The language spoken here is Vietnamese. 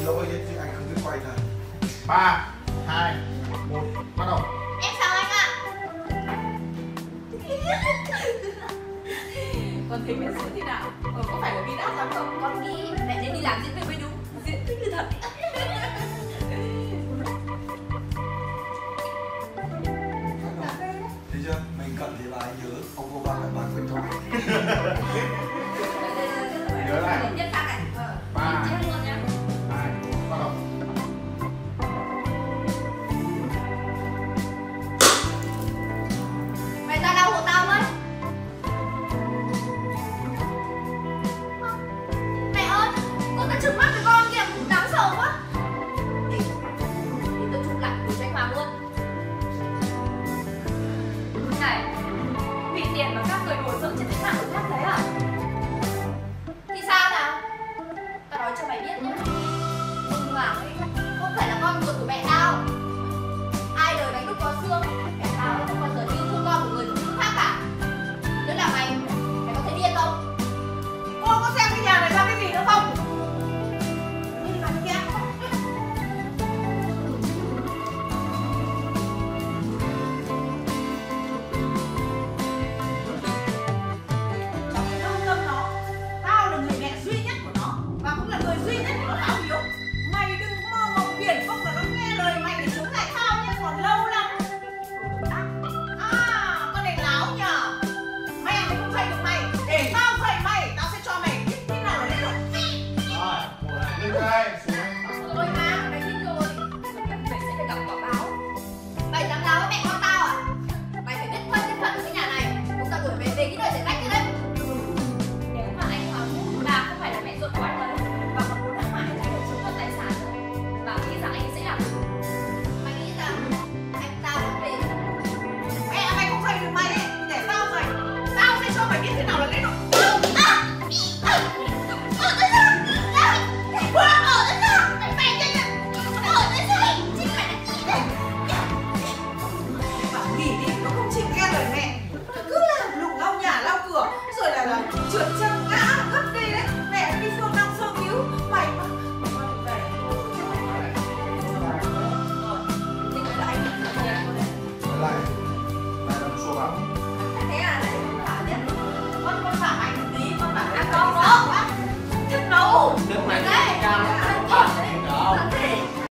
lỗi chứ anh không biết quay thật. 3, 2, 1, bắt đầu. Em chào anh ạ. Con thấy biết diễn thế nào? Có phải là đi đắt lắm không? Con nghĩ mẹ nên đi làm diễn viên mới đúng. Diễn thích như thật. Thấy chưa? Mình cận thì là anh nhớ, không có ba lại ba quên thoại. Nhớ này. Nhất sang này. 3, Chết luôn nhá. 2, bắt đầu. Mày ra đâu hộ tao với. Mẹ ơi, con ta trừng mắt với con kìa, đáng sợ quá. Để tôi chụp lại của anh Hoàng luôn. Này, bị tiền mà các người đùa giỡn trên cái mạng người khác đấy à? Thì sao nào? Tao nói cho mày biết nhá. Ông Hoàng ấy không phải là con ruột của mẹ tao. Ai đời đánh đúc có xương